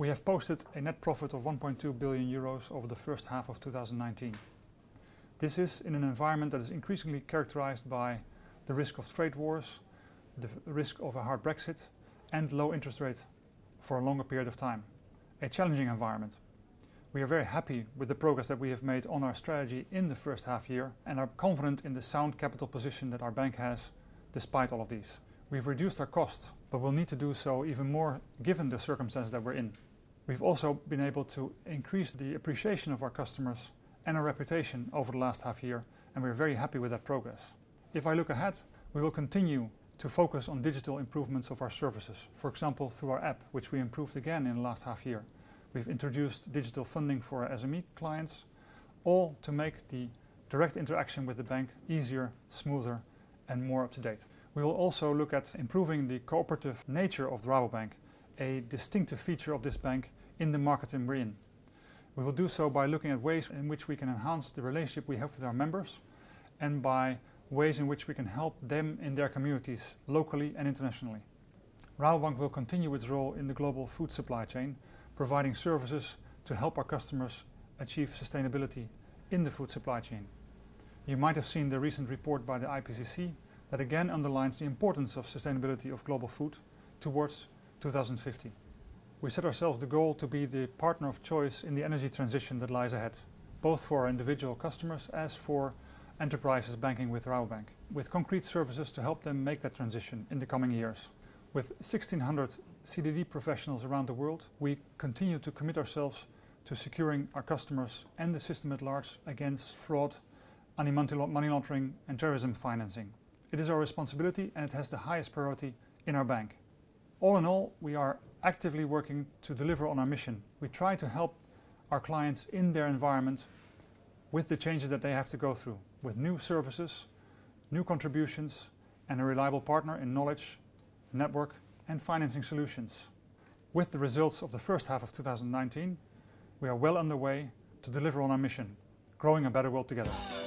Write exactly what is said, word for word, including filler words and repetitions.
We have posted a net profit of one point two billion euros over the first half of two thousand nineteen. This is in an environment that is increasingly characterized by the risk of trade wars, the risk of a hard Brexit, and low interest rate for a longer period of time. A challenging environment. We are very happy with the progress that we have made on our strategy in the first half year and are confident in the sound capital position that our bank has despite all of these. We've reduced our costs, but we'll need to do so even more given the circumstances that we're in. We've also been able to increase the appreciation of our customers and our reputation over the last half year, and we're very happy with that progress. If I look ahead, we will continue to focus on digital improvements of our services, for example through our app, which we improved again in the last half year. We've introduced digital funding for our S M E clients, all to make the direct interaction with the bank easier, smoother and more up to date. We will also look at improving the cooperative nature of the Rabobank, a distinctive feature of this bank in the market we're in. We will do so by looking at ways in which we can enhance the relationship we have with our members and by ways in which we can help them in their communities, locally and internationally. Rabobank will continue its role in the global food supply chain, providing services to help our customers achieve sustainability in the food supply chain. You might have seen the recent report by the I P C C that again underlines the importance of sustainability of global food towards two thousand fifty. We set ourselves the goal to be the partner of choice in the energy transition that lies ahead, both for our individual customers as for enterprises banking with Rabobank, with concrete services to help them make that transition in the coming years. With sixteen hundred C D D professionals around the world, we continue to commit ourselves to securing our customers and the system at large against fraud, money laundering and terrorism financing. It is our responsibility and it has the highest priority in our bank. All in all, we are actively working to deliver on our mission. We try to help our clients in their environment with the changes that they have to go through, with new services, new contributions and a reliable partner in knowledge, network and financing solutions. With the results of the first half of two thousand nineteen, we are well underway to deliver on our mission, growing a better world together.